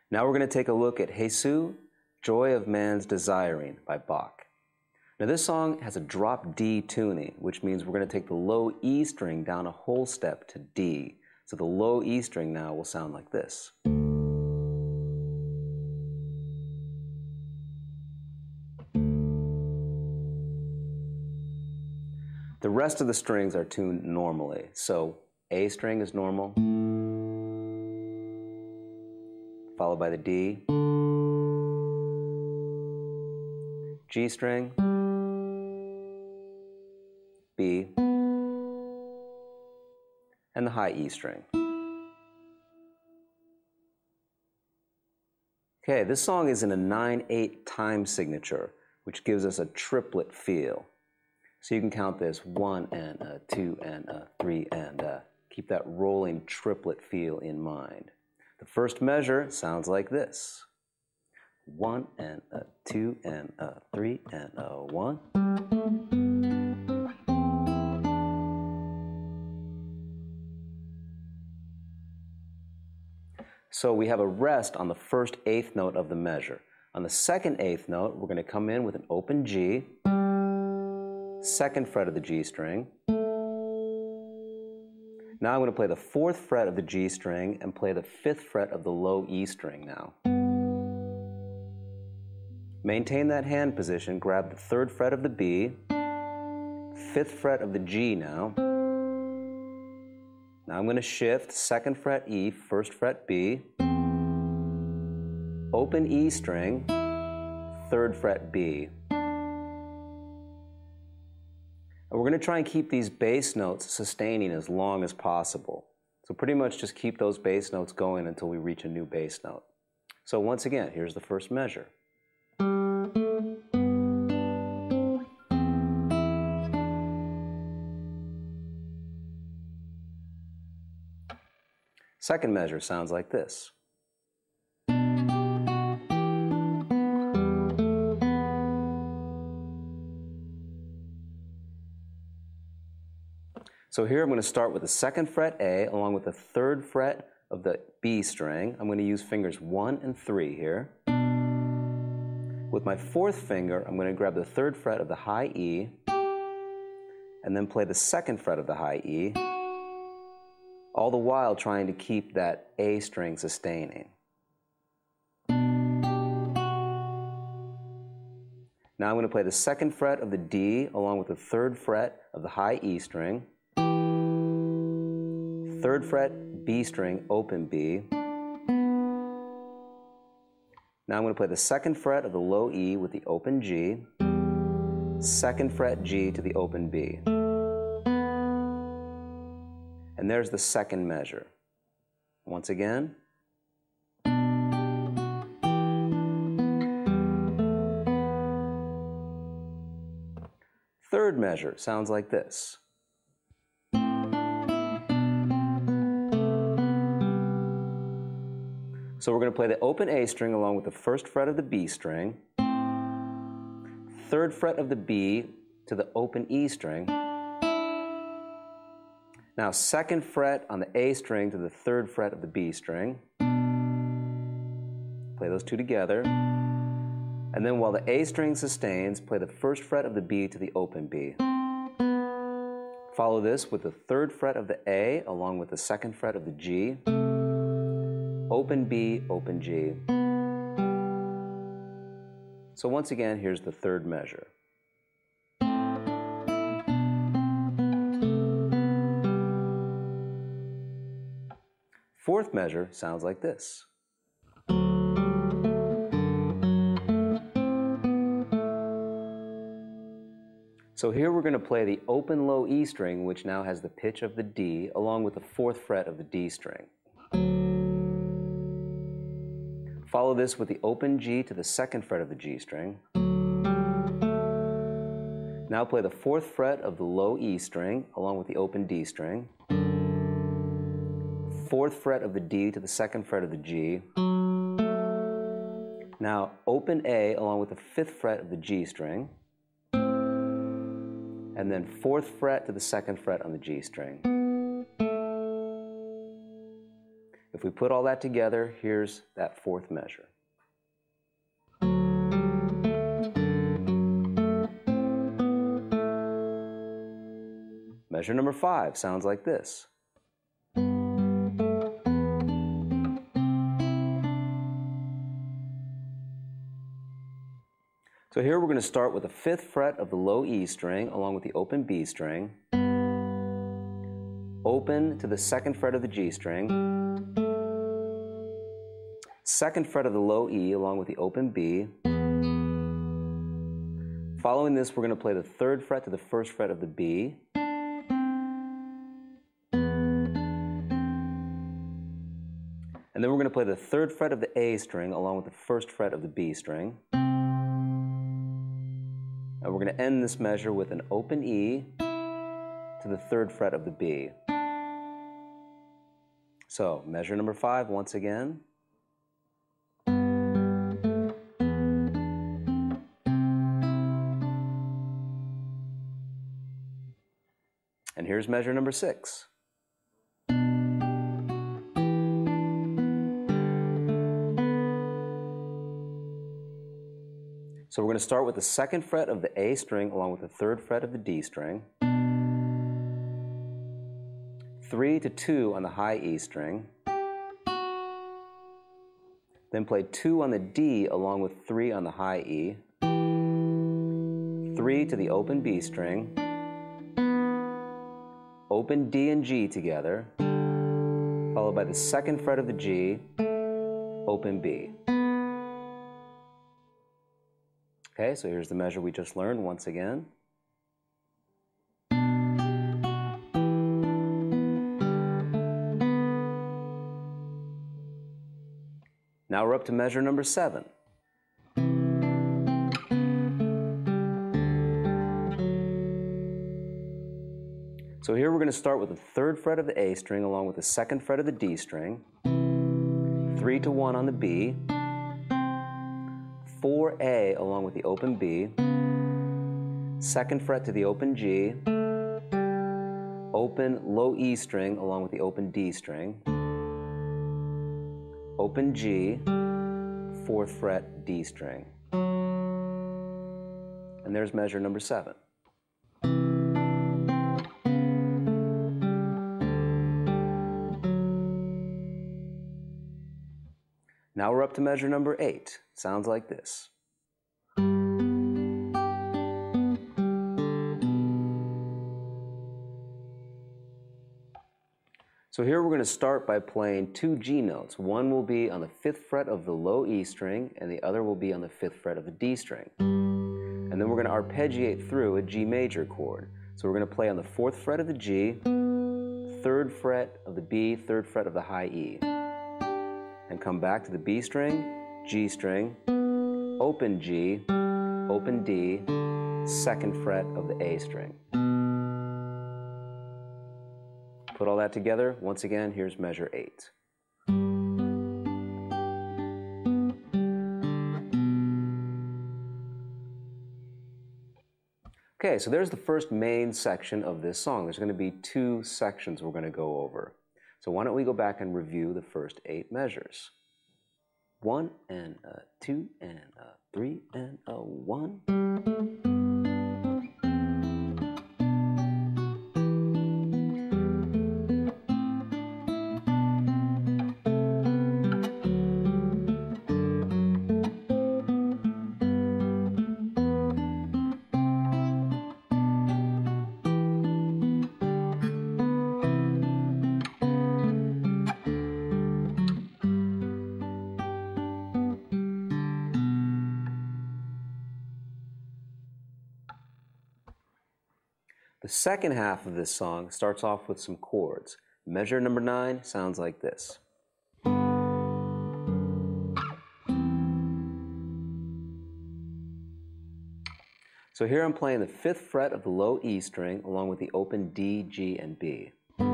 Now we're going to take a look at Jesu, Joy of Man's Desiring by Bach. Now this song has a drop D tuning, which means we're going to take the low E string down a whole step to D. So the low E string now will sound like this. The rest of the strings are tuned normally. So A string is normal, followed by the D, G string, B, and the high E string. Okay, this song is in a 9/8 time signature, which gives us a triplet feel. So you can count this 1 and a 2 and a 3 and a. Keep that rolling triplet feel in mind. The first measure sounds like this. 1 and a 2 and a 3 and a 1. So we have a rest on the first eighth note of the measure. On the second eighth note, we're going to come in with an open G, second fret of the G string. Now I'm going to play the fourth fret of the G string and play the fifth fret of the low E string now. Maintain that hand position, grab the third fret of the B, fifth fret of the G now. Now I'm going to shift, second fret E, first fret B, open E string, third fret B. And we're going to try and keep these bass notes sustaining as long as possible. So pretty much just keep those bass notes going until we reach a new bass note. So once again, here's the first measure. Second measure sounds like this. So here I'm going to start with the second fret A along with the third fret of the B string. I'm going to use fingers 1 and 3 here. With my fourth finger, I'm going to grab the third fret of the high E and then play the second fret of the high E, all the while trying to keep that A string sustaining. Now I'm going to play the second fret of the D along with the third fret of the high E string, third fret B string, open B. Now I'm going to play the second fret of the low E with the open G, second fret G to the open B. And there's the second measure. Once again. Third measure sounds like this. So we're going to play the open A string along with the first fret of the B string, third fret of the B to the open E string. Now second fret on the A string to the third fret of the B string. Play those two together. And then while the A string sustains, play the first fret of the B to the open B. Follow this with the third fret of the A along with the second fret of the G. Open B, open G. So once again, here's the third measure. Fourth measure sounds like this. So here we're going to play the open low E string, which now has the pitch of the D, along with the fourth fret of the D string. Follow this with the open G to the second fret of the G string. Now play the fourth fret of the low E string along with the open D string. Fourth fret of the D to the second fret of the G. Now open A along with the fifth fret of the G string. And then fourth fret to the second fret on the G string. The If we put all that together, here's that fourth measure. Measure number 5 sounds like this. So here we're going to start with the 5th fret of the low E string along with the open B string, open to the 2nd fret of the G string, 2nd fret of the low E along with the open B. Following this, we're going to play the 3rd fret to the 1st fret of the B, and then we're going to play the 3rd fret of the A string along with the 1st fret of the B string. And we're going to end this measure with an open E to the 3rd fret of the B. So, measure number 5 once again. And here's measure number 6. So we're going to start with the 2nd fret of the A string along with the 3rd fret of the D string, 3 to 2 on the high E string, then play 2 on the D along with 3 on the high E, 3 to the open B string, open D and G together, followed by the 2nd fret of the G, open B. Okay, so here's the measure we just learned once again. Now we're up to measure number 7. So here we're going to start with the 3rd fret of the A string along with the 2nd fret of the D string, 3 to 1 on the B, 4A along with the open B, 2nd fret to the open G, open low E string along with the open D string, open G, 4th fret D string. And there's measure number 7. Now we're up to measure number 8. Sounds like this. So here we're going to start by playing 2 G notes. One will be on the 5th fret of the low E string, and the other will be on the 5th fret of the D string. And then we're going to arpeggiate through a G major chord. So we're going to play on the 4th fret of the G, 3rd fret of the B, 3rd fret of the high E. And come back to the B string, G string, open G, open D, 2nd fret of the A string. Put all that together. Once again, here's measure 8. Okay, so there's the first main section of this song. There's going to be 2 sections we're going to go over. So why don't we go back and review the first 8 measures. 1 and a 2 and a 3 and a 1. The second half of this song starts off with some chords. Measure number 9 sounds like this. So here I'm playing the 5th fret of the low E string along with the open D, G, and B.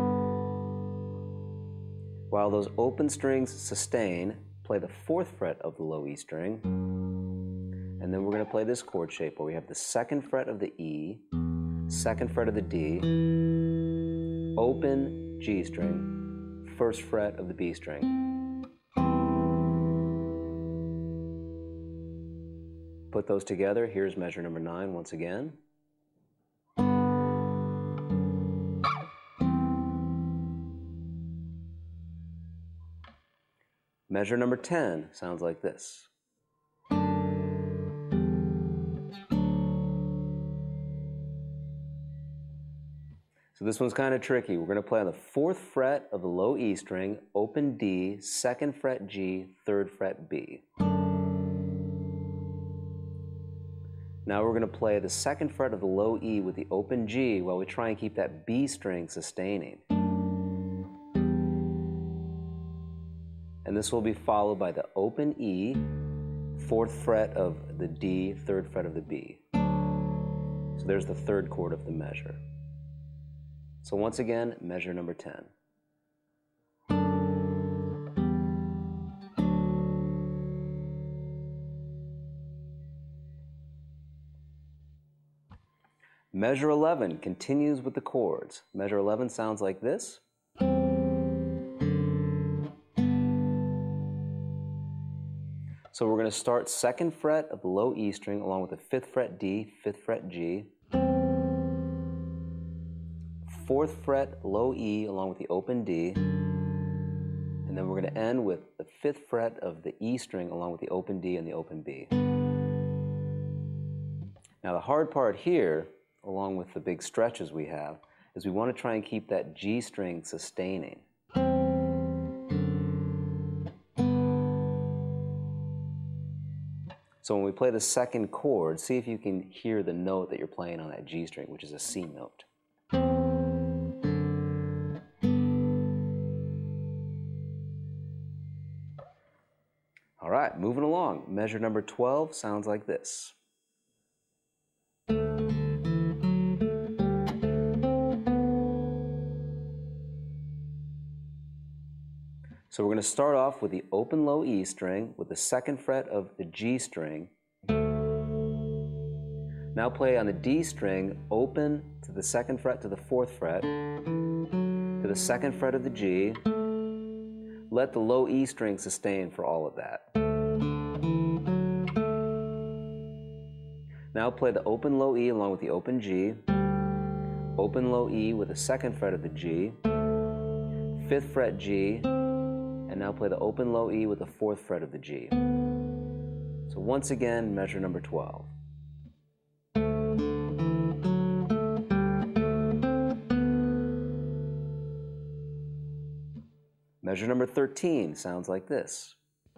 While those open strings sustain, play the 4th fret of the low E string, and then we're going to play this chord shape where we have the 2nd fret of the E, 2nd fret of the D, open G string, first fret of the B string. Put those together. Here's measure number 9 once again. Measure number 10 sounds like this. So this one's kind of tricky. We're going to play on the 4th fret of the low E string, open D, 2nd fret G, 3rd fret B. Now we're going to play the 2nd fret of the low E with the open G while we try and keep that B string sustaining. And this will be followed by the open E, 4th fret of the D, 3rd fret of the B. So there's the 3rd chord of the measure. So once again, measure number 10. Measure 11 continues with the chords. Measure 11 sounds like this. So we're going to start 2nd fret of the low E string along with the 5th fret D, 5th fret G, 4th fret low E along with the open D, and then we're going to end with the 5th fret of the E string along with the open D and the open B. Now the hard part here, along with the big stretches we have, is we want to try and keep that G string sustaining. So when we play the 2nd chord, see if you can hear the note that you're playing on that G string, which is a C note. All right, moving along. Measure number 12 sounds like this. So we're going to start off with the open low E string with the 2nd fret of the G string. Now play on the D string, open to the 2nd fret to the 4th fret, to the 2nd fret of the G. Let the low E string sustain for all of that. Now play the open low E along with the open G, open low E with the 2nd fret of the G, 5th fret G, and now play the open low E with the 4th fret of the G. So once again, measure number 12. Measure number 13 sounds like this.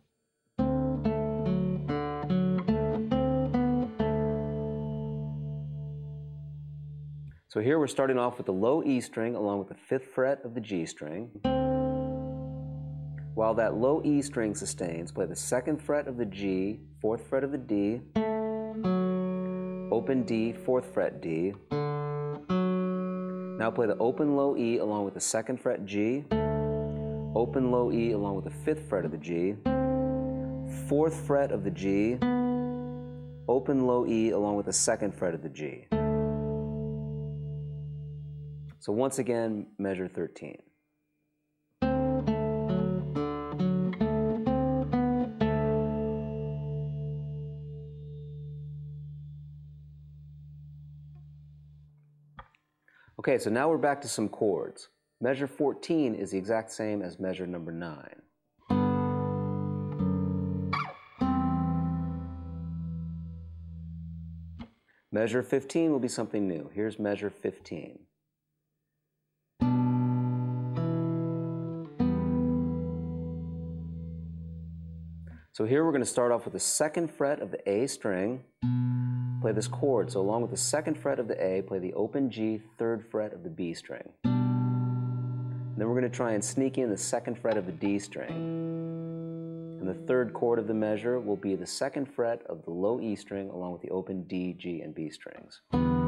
So here we're starting off with the low E string along with the 5th fret of the G string. While that low E string sustains, play the 2nd fret of the G, 4th fret of the D, open D, 4th fret D. Now play the open low E along with the 2nd fret G, open low E along with the 5th fret of the G, 4th fret of the G, open low E along with the 2nd fret of the G. So once again, measure 13. Okay, so now we're back to some chords. Measure 14 is the exact same as measure number 9. Measure 15 will be something new. Here's measure 15. So here we're going to start off with the 2nd fret of the A string, play this chord. So along with the 2nd fret of the A, play the open G, 3rd fret of the B string. And then we're going to try and sneak in the 2nd fret of the D string. And the 3rd chord of the measure will be the 2nd fret of the low E string along with the open D, G, and B strings.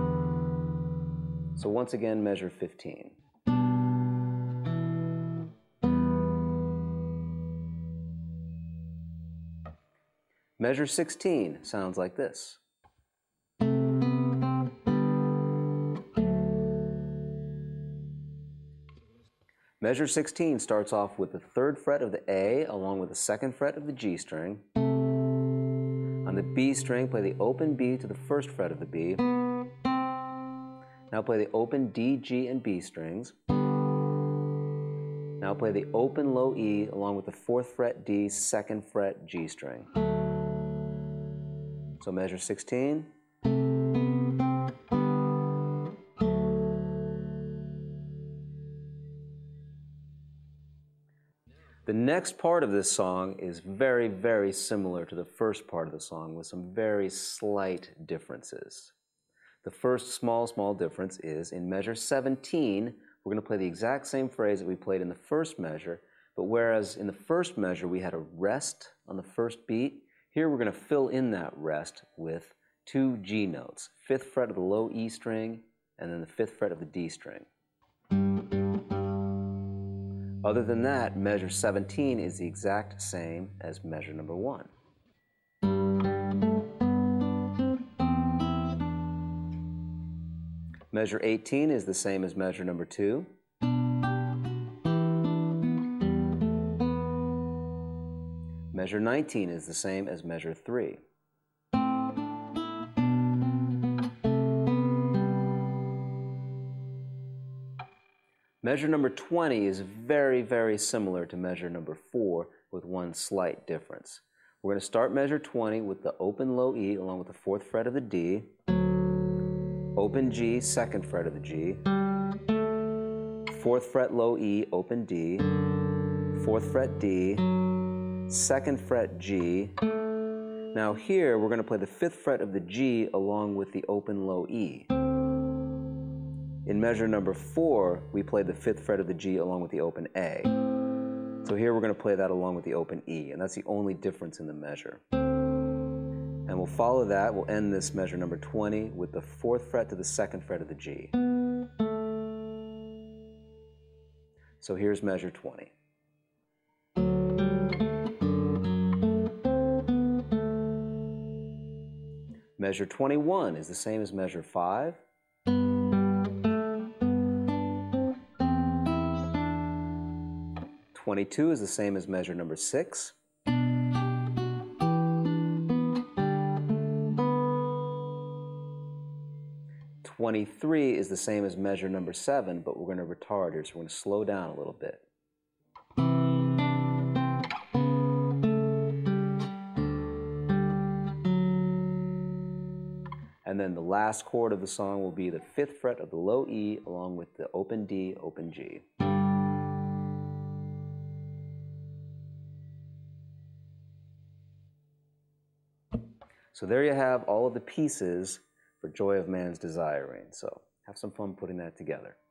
So once again, measure 15. Measure 16 sounds like this. Measure 16 starts off with the 3rd fret of the A along with the 2nd fret of the G string. On the B string, play the open B to the 1st fret of the B. Now play the open D, G, and B strings. Now play the open low E along with the 4th fret D, 2nd fret G string. So measure 16. The next part of this song is very, very similar to the first part of the song with some very slight differences. The first small difference is in measure 17, we're going to play the exact same phrase that we played in the first measure, but whereas in the first measure we had a rest on the first beat, here we're going to fill in that rest with 2 G notes, 5th fret of the low E string and then the 5th fret of the D string. Other than that, measure 17 is the exact same as measure number 1. Measure 18 is the same as measure number 2. Measure 19 is the same as measure 3. Measure number 20 is very, very similar to measure number 4 with one slight difference. We're going to start measure 20 with the open low E along with the 4th fret of the D, open G, 2nd fret of the G, 4th fret low E, open D, 4th fret D, 2nd fret G. Now here we're going to play the 5th fret of the G along with the open low E. In measure number 4, we played the 5th fret of the G along with the open A. So here we're going to play that along with the open E, and that's the only difference in the measure. And we'll follow that, we'll end this measure number 20 with the 4th fret to the 2nd fret of the G. So here's measure 20. Measure 21 is the same as measure 5. Measure 22 is the same as measure number 6. Measure 23 is the same as measure number 7, but we're going to retard here, so we're going to slow down a little bit. And then the last chord of the song will be the 5th fret of the low E along with the open D, open G. So there you have all of the pieces for Joy of Man's Desiring. So have some fun putting that together.